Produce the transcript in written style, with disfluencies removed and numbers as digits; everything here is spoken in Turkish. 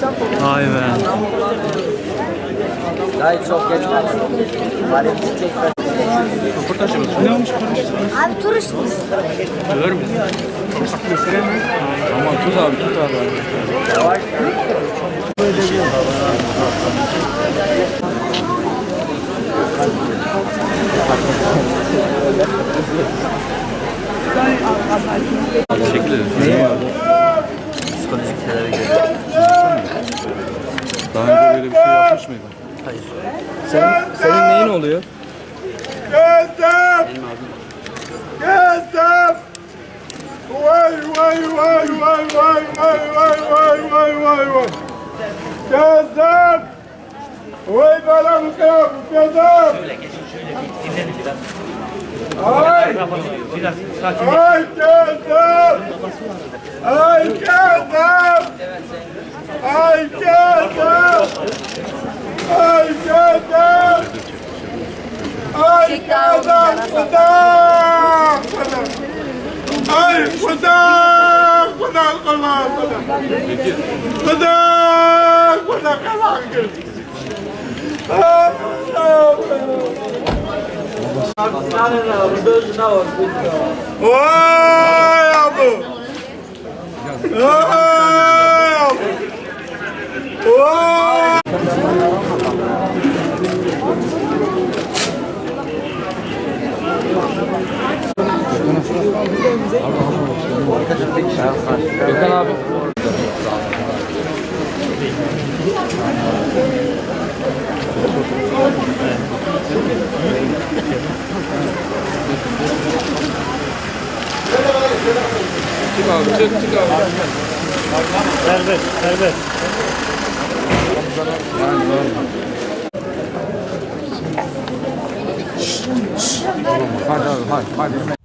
Vay be. Daha çok geç kalmadı. Röportajımız. Ne olmuş kardeşim? Abi turist miyiz? Öyle mi? Fırsat mesele mi? Ama tut abi, tut abi. Yavaş. Teşekkür ederim. Neyi var? Psikolojik şeylere göre. Daha önce böyle bir şey yapmış mıydın? Hayır. Senin neyin oluyor? Benim abim. Gezdim! Vay vay vay vay vay vay vay vay vay vay vay! Gezdim! Vay bana mısın? Gezdim! Ay! Ay gezdim! Ay gezdim! Ay gezdim! Ay gezdim! Ay gezdim! Kuda! Ay kuda! Kuda kuda kuda! Kuda! Kuda kuda! Vay abi! Vay abi! Vay! Gökhan abi. Çık abi, çık abi. Serbest, serbest. Hadi abi, hadi.